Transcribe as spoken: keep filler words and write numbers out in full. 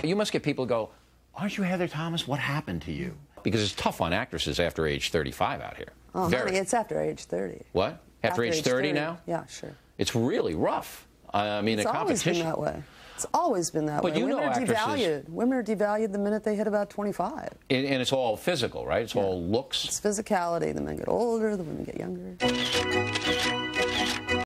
You must get people go, aren't you Heather Thomas? What happened to you? Because it's tough on actresses after age thirty-five out here. Oh, Very. honey, it's after age thirty. What? After, after age, age thirty, thirty now? Yeah, sure. It's really rough. Uh, I mean, it's a competition. It's always been that way. It's always been that but way. You Women know are actresses, devalued. Women are devalued the minute they hit about twenty-five. And, and it's all physical, right? It's yeah. all looks. It's physicality. The men get older, the women get younger.